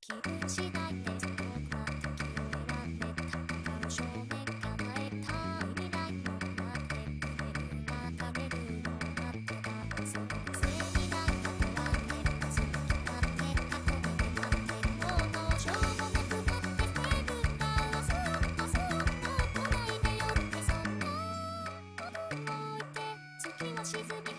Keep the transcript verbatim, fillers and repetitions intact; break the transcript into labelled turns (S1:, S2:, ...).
S1: 気分次第でそんな時を選んで戦う少年叶えたい未来を待ってくれる流れるのを待ってたその癖にないからねずっと待って過去まで待ってもうどうしようもなくなってくれるんだそっとそっと来ないでよってそんなことを置いて月は沈み